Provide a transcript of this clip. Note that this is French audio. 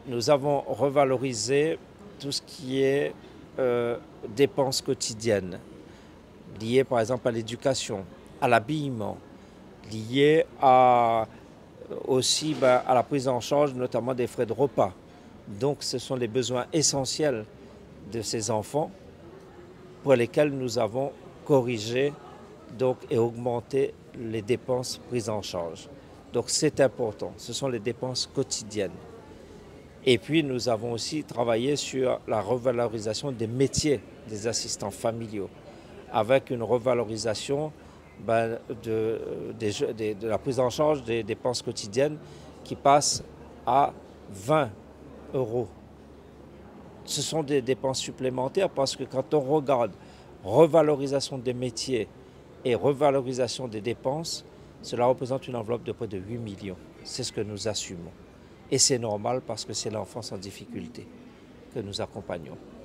nous avons revalorisé tout ce qui est dépenses quotidiennes, liées par exemple à l'éducation, à l'habillement, liées aussi à la prise en charge notamment des frais de repas. Donc ce sont les besoins essentiels de ces enfants pour lesquels nous avons corrigé et augmenté les dépenses prises en charge. Donc c'est important, ce sont les dépenses quotidiennes. Et puis nous avons aussi travaillé sur la revalorisation des métiers des assistants familiaux, avec une revalorisation de la prise en charge des dépenses quotidiennes qui passe à 20 euros. Ce sont des dépenses supplémentaires parce que quand on regarde revalorisation des métiers et revalorisation des dépenses, cela représente une enveloppe de près de 8 millions. C'est ce que nous assumons. Et c'est normal parce que c'est l'enfance en difficulté que nous accompagnons.